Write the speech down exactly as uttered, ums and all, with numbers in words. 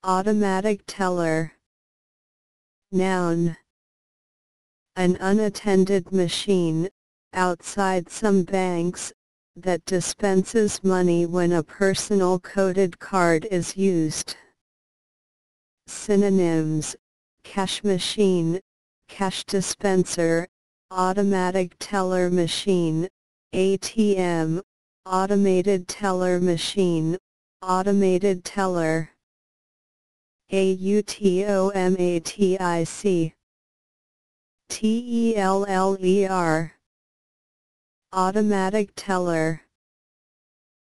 Automatic teller. Noun. An unattended machine, outside some banks, that dispenses money when a personal coded card is used. Synonyms: cash machine, cash dispenser, automatic teller machine, A T M, automated teller machine, automated teller. Automatic, T E L L E R. Automatic teller.